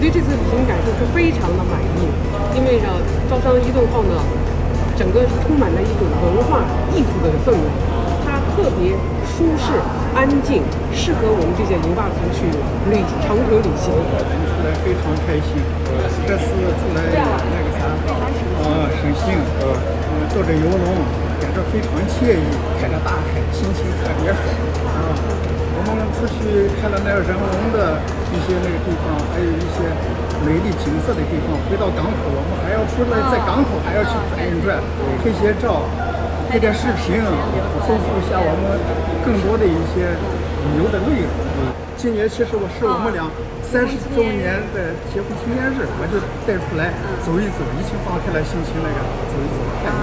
对这次旅行感受是非常的满意，因为呢，招商一顿后呢，整个是充满了一种文化艺术的氛围，它特别舒适、安静，适合我们这些银发族去长途旅行。 出来非常开心，这次出来那个啥，省心，坐着游轮，感觉非常惬意，看着大海，心情特别爽啊。我们出去看了那个人文的一些那个地方，还有一些美丽景色的地方。回到港口，我们还要出来，在港口还要去转一转，拍些照，拍点视频，丰富一下我们更多的一些旅游的内容。今年其实我们俩30周年的结婚纪念日，我就带出来走一走，一起放开了心情，那个走一走看。